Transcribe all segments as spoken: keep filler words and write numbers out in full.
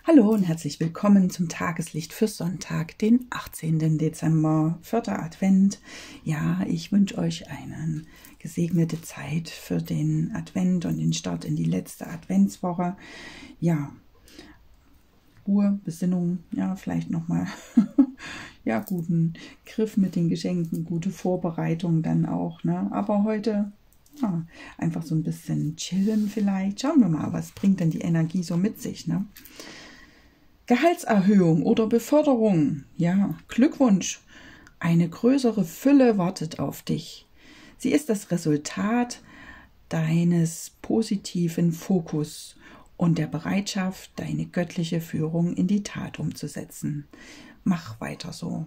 Hallo und herzlich willkommen zum Tageslicht für Sonntag, den achtzehnten Dezember, vierter Advent. Ja, ich wünsche euch eine gesegnete Zeit für den Advent und den Start in die letzte Adventswoche. Ja, Ruhe, Besinnung, ja, vielleicht nochmal, ja, guten Griff mit den Geschenken, gute Vorbereitung dann auch, ne? Aber heute, ja, einfach so ein bisschen chillen vielleicht. Schauen wir mal, was bringt denn die Energie so mit sich, ne? Gehaltserhöhung oder Beförderung. Ja, Glückwunsch. Eine größere Fülle wartet auf dich. Sie ist das Resultat deines positiven Fokus und der Bereitschaft, deine göttliche Führung in die Tat umzusetzen. Mach weiter so.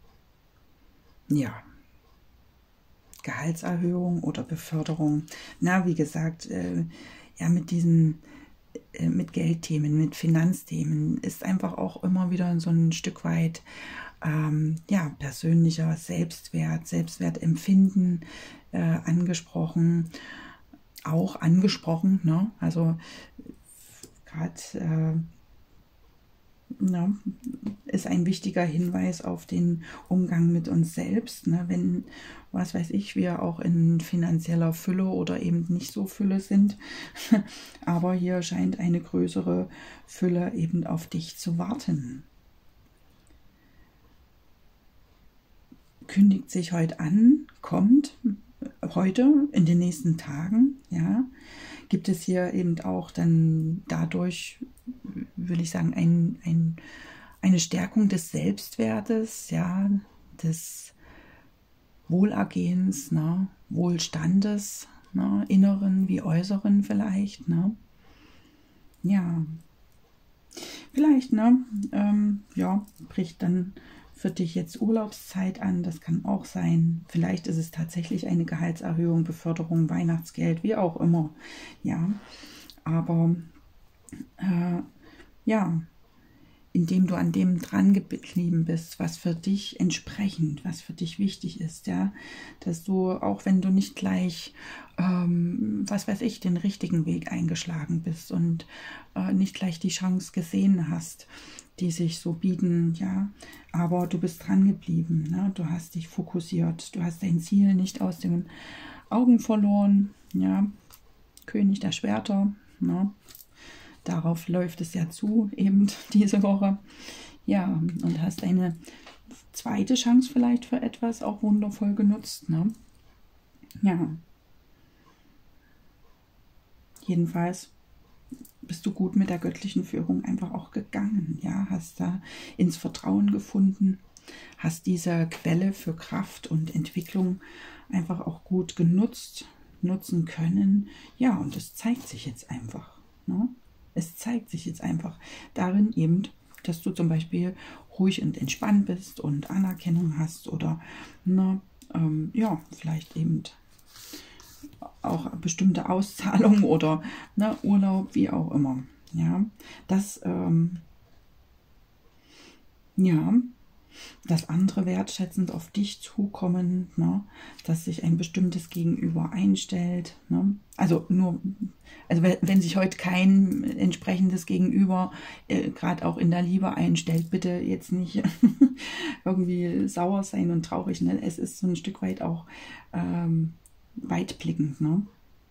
Ja. Gehaltserhöhung oder Beförderung. Na, wie gesagt, äh, ja, mit diesen mit Geldthemen, mit Finanzthemen ist einfach auch immer wieder so ein Stück weit ähm, ja, persönlicher Selbstwert, Selbstwertempfinden äh, angesprochen, auch angesprochen, ne? Also gerade äh, ja, ist ein wichtiger Hinweis auf den Umgang mit uns selbst, ne? Wenn, was weiß ich, wir auch in finanzieller Fülle oder eben nicht so Fülle sind, aber hier scheint eine größere Fülle eben auf dich zu warten. Kündigt sich heute an, kommt heute in den nächsten Tagen, ja, gibt es hier eben auch dann dadurch, will ich sagen, ein, ein, eine Stärkung des Selbstwertes, ja, des Wohlergehens, ne, Wohlstandes, ne, inneren wie äußeren vielleicht, ne, ja, vielleicht, ne, ähm, ja, bricht dann für dich jetzt Urlaubszeit an, das kann auch sein. Vielleicht ist es tatsächlich eine Gehaltserhöhung, Beförderung, Weihnachtsgeld, wie auch immer. Ja, aber äh, ja, indem du an dem dran geblieben bist, was für dich entsprechend, was für dich wichtig ist, ja, dass du, auch wenn du nicht gleich, ähm, was weiß ich, den richtigen Weg eingeschlagen bist und äh, nicht gleich die Chance gesehen hast, die sich so bieten, ja, aber du bist dran geblieben, ne? Du hast dich fokussiert, du hast dein Ziel nicht aus den Augen verloren, ja, König der Schwerter, ne? Darauf läuft es ja zu, eben diese Woche, ja, und hast eine zweite Chance vielleicht für etwas auch wundervoll genutzt, ne? Ja, jedenfalls bist du gut mit der göttlichen Führung einfach auch gegangen, ja, hast da ins Vertrauen gefunden, hast diese Quelle für Kraft und Entwicklung einfach auch gut genutzt, nutzen können, ja, und es zeigt sich jetzt einfach, ne? Es zeigt sich jetzt einfach darin eben, dass du zum Beispiel ruhig und entspannt bist und Anerkennung hast oder, ne, ähm, ja, vielleicht eben auch bestimmte Auszahlungen oder, ne, Urlaub, wie auch immer. Ja, das, ähm, ja, dass andere wertschätzend auf dich zukommen, ne, dass sich ein bestimmtes Gegenüber einstellt. Ne? Also nur, also wenn, wenn sich heute kein entsprechendes Gegenüber äh, gerade auch in der Liebe einstellt, bitte jetzt nicht irgendwie sauer sein und traurig. Ne? Es ist so ein Stück weit auch ähm, weitblickend, ne?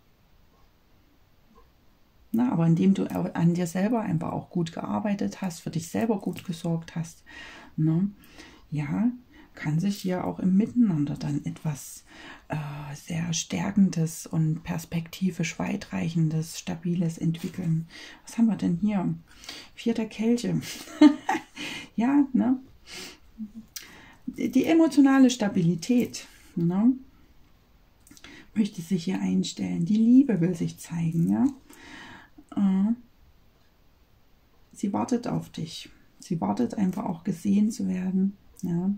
Na, aber indem du an dir selber einfach auch gut gearbeitet hast, für dich selber gut gesorgt hast, ne, ja, kann sich hier auch im Miteinander dann etwas äh, sehr Stärkendes und perspektivisch weitreichendes, Stabiles entwickeln. Was haben wir denn hier? Vierter Kelche. Ja, ne? Die emotionale Stabilität, ne, möchte sich hier einstellen. Die Liebe will sich zeigen, ja. Sie wartet auf dich. Sie wartet einfach auch gesehen zu werden. Ja.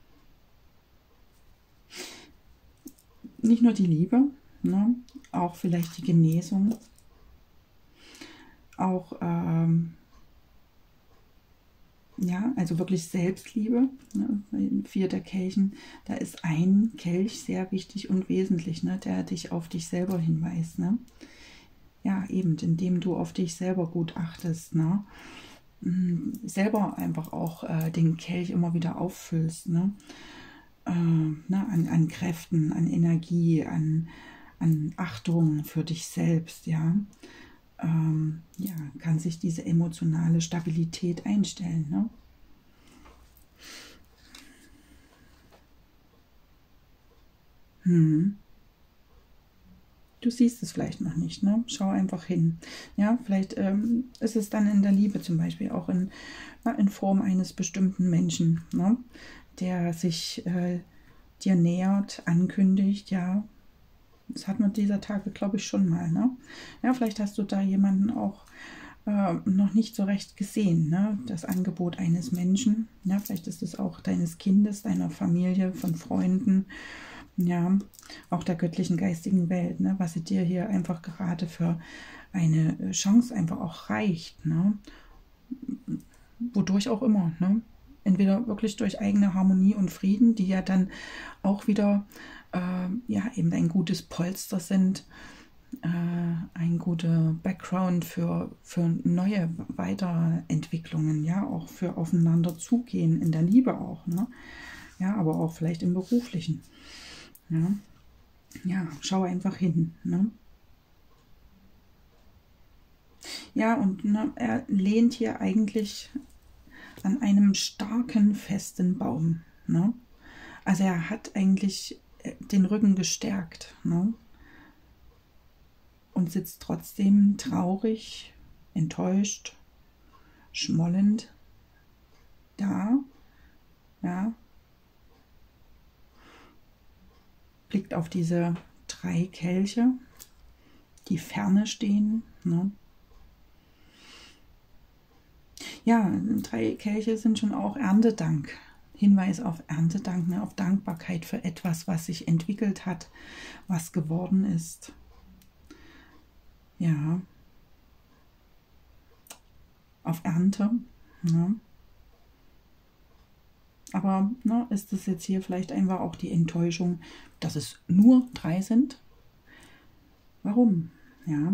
Nicht nur die Liebe, ne? Auch vielleicht die Genesung. Auch, ähm, ja, also wirklich Selbstliebe. Ne? Vierter Kelchen, da ist ein Kelch sehr wichtig und wesentlich, ne? Der dich auf dich selber hinweist. Ne? Ja, eben, indem du auf dich selber gut achtest, ne? mh, selber einfach auch äh, den Kelch immer wieder auffüllst, ne? Äh, ne? An, an Kräften, an Energie, an, an Achtung für dich selbst, ja. Ähm, ja, kann sich diese emotionale Stabilität einstellen, ne? Hm. Du siehst es vielleicht noch nicht, ne? Schau einfach hin. Ja, vielleicht ähm, ist es dann in der Liebe zum Beispiel auch in, na, in Form eines bestimmten Menschen, ne? Der sich äh, dir nähert, ankündigt, ja. Das hat man dieser Tage, glaube ich, schon mal, ne? Ja, vielleicht hast du da jemanden auch äh, noch nicht so recht gesehen, ne? Das Angebot eines Menschen, ja, vielleicht ist es auch deines Kindes, deiner Familie, von Freunden, ja, auch der göttlichen geistigen Welt, ne? Was sie dir hier einfach gerade für eine Chance einfach auch reicht, ne? Wodurch auch immer, ne? Entweder wirklich durch eigene Harmonie und Frieden, die ja dann auch wieder äh, ja, eben ein gutes Polster sind, äh, ein guter Background für, für neue Weiterentwicklungen, ja, auch für aufeinander zugehen, in der Liebe auch, ne? Ja, aber auch vielleicht im Beruflichen. Ja, ja, schau einfach hin, ne? Ja, und ne, er lehnt hier eigentlich an einem starken, festen Baum, ne? Also er hat eigentlich den Rücken gestärkt, ne? Und sitzt trotzdem traurig, enttäuscht, schmollend da, ja, blickt auf diese drei Kelche, die ferne stehen, ne? Ja, drei Kelche sind schon auch Erntedank. Hinweis auf Erntedank, ne, auf Dankbarkeit für etwas, was sich entwickelt hat, was geworden ist. Ja, auf Ernte. Ne? Aber ne, ist das jetzt hier vielleicht einfach auch die Enttäuschung, dass es nur drei sind? Warum? Ja.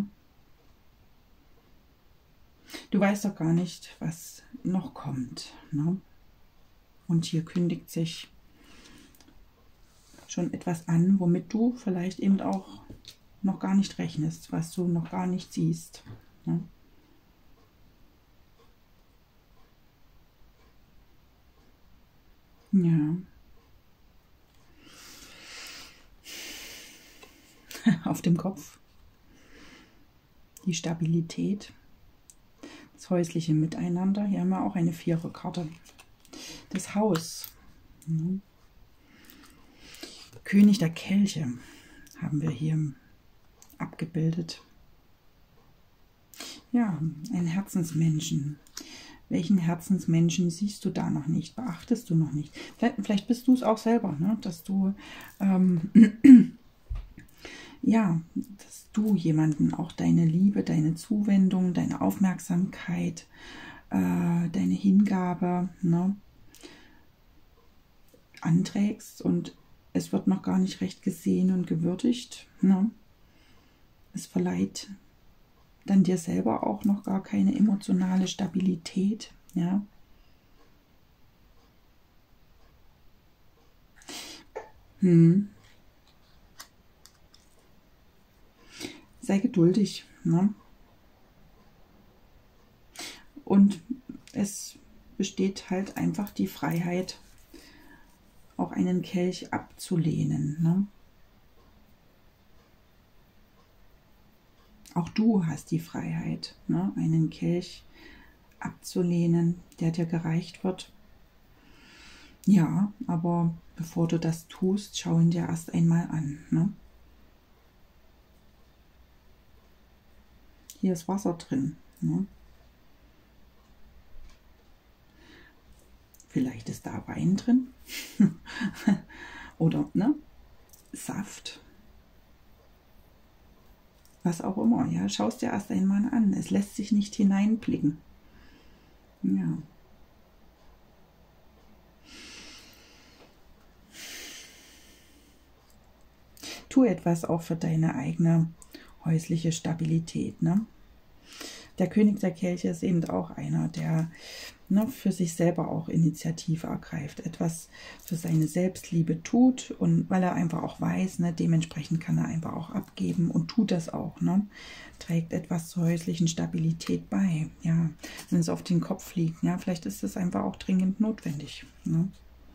Du weißt doch gar nicht, was noch kommt. Ne? Und hier kündigt sich schon etwas an, womit du vielleicht eben auch noch gar nicht rechnest, was du noch gar nicht siehst. Ne? Ja. Auf dem Kopf. Die Stabilität. Das häusliche Miteinander. Hier haben wir auch eine Viererkarte. Das Haus. Ja. König der Kelche haben wir hier abgebildet. Ja, ein Herzensmenschen. Welchen Herzensmenschen siehst du da noch nicht? Beachtest du noch nicht? Vielleicht, vielleicht bist du es auch selber, ne? Dass du ähm, ja, dass du jemanden auch deine Liebe, deine Zuwendung, deine Aufmerksamkeit, äh, deine Hingabe, ne, anträgst und es wird noch gar nicht recht gesehen und gewürdigt. Ne? Es verleiht dann dir selber auch noch gar keine emotionale Stabilität. Ja? Hm. Sei geduldig. Ne? Und es besteht halt einfach die Freiheit, auch einen Kelch abzulehnen. Ne? Auch du hast die Freiheit, ne? Einen Kelch abzulehnen, der dir gereicht wird. Ja, aber bevor du das tust, schau ihn dir erst einmal an. Ne? Hier ist Wasser drin. Ne? Vielleicht ist da Wein drin. Oder ne? Saft. Was auch immer. Ja, schau es dir erst einmal an. Es lässt sich nicht hineinblicken. Ja. Tu etwas auch für deine eigene häusliche Stabilität. Ne? der König der Kelche ist eben auch einer, der ne, für sich selber auch Initiative ergreift, etwas für seine Selbstliebe tut und weil er einfach auch weiß, ne, dementsprechend kann er einfach auch abgeben und tut das auch, ne, trägt etwas zur häuslichen Stabilität bei, ja, wenn es auf den Kopf liegt, ja, vielleicht ist es einfach auch dringend notwendig, ne?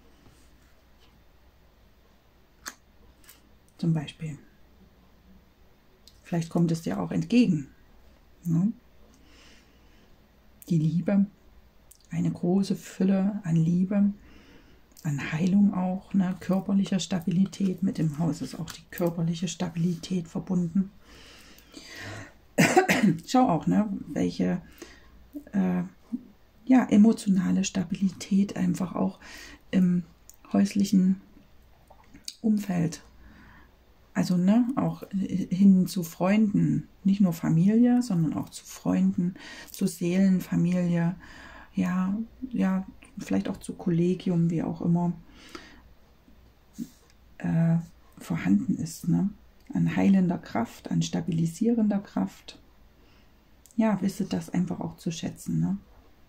Zum Beispiel. Vielleicht kommt es dir auch entgegen, ne? Die Liebe, eine große Fülle an Liebe, an Heilung auch, ne? Körperlicher Stabilität. Mit dem Haus ist auch die körperliche Stabilität verbunden. Schau auch, ne? welche äh, ja, emotionale Stabilität einfach auch im häuslichen Umfeld. Also ne, auch hin zu Freunden, nicht nur Familie, sondern auch zu Freunden, zu Seelenfamilie, ja, ja, vielleicht auch zu Kollegium, wie auch immer, äh, vorhanden ist, ne? An heilender Kraft, an stabilisierender Kraft. Ja, wisse das einfach auch zu schätzen, ne?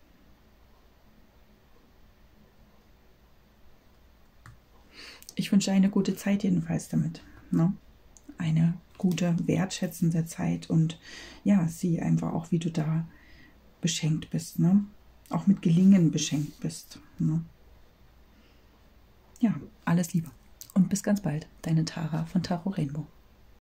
Ich wünsche eine gute Zeit jedenfalls damit, ne? Eine gute, wertschätzende Zeit und ja, sieh einfach auch, wie du da beschenkt bist, ne? Auch mit Gelingen beschenkt bist, ne? Ja, alles Liebe und bis ganz bald, deine Tara von Tarot Rainbow.